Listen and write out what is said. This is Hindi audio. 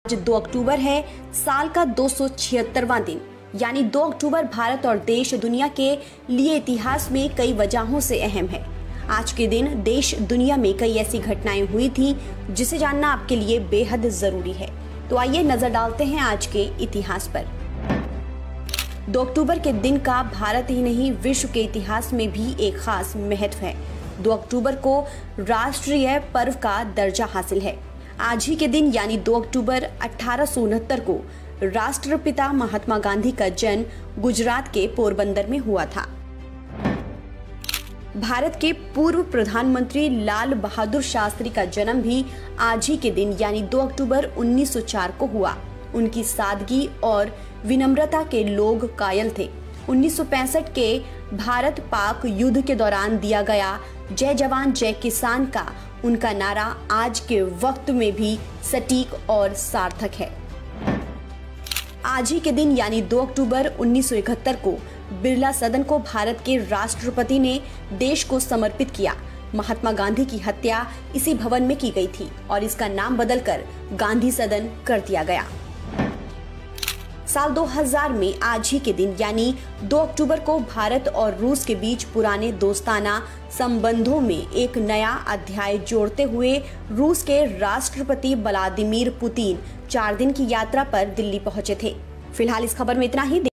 2 अक्टूबर है, साल का 276वां दिन। यानी 2 अक्टूबर भारत और देश दुनिया के लिए इतिहास में कई वजहों से अहम है। आज के दिन देश दुनिया में कई ऐसी घटनाएं हुई थी जिसे जानना आपके लिए बेहद जरूरी है। तो आइए नजर डालते हैं आज के इतिहास पर। 2 अक्टूबर के दिन का भारत ही नहीं विश्व के इतिहास में भी एक खास महत्व है। 2 अक्टूबर को राष्ट्रीय पर्व का दर्जा हासिल है। आज ही के दिन यानी 2 अक्टूबर 1869 को राष्ट्रपिता महात्मा गांधी का जन्म गुजरात के पोरबंदर में हुआ था। भारत के पूर्व प्रधानमंत्री लाल बहादुर शास्त्री का जन्म भी आज ही के दिन यानी 2 अक्टूबर 1904 को हुआ। उनकी सादगी और विनम्रता के लोग कायल थे। 1965 के भारत पाक युद्ध के दौरान दिया गया जय जवान जय किसान का उनका नारा आज के वक्त में भी सटीक और सार्थक है। आज ही के दिन यानी 2 अक्टूबर 1971 को बिरला सदन को भारत के राष्ट्रपति ने देश को समर्पित किया। महात्मा गांधी की हत्या इसी भवन में की गई थी और इसका नाम बदलकर गांधी सदन कर दिया गया। साल 2000 में आज ही के दिन यानी 2 अक्टूबर को भारत और रूस के बीच पुराने दोस्ताना संबंधों में एक नया अध्याय जोड़ते हुए रूस के राष्ट्रपति व्लादिमीर पुतिन 4 दिन की यात्रा पर दिल्ली पहुंचे थे। फिलहाल इस खबर में इतना ही।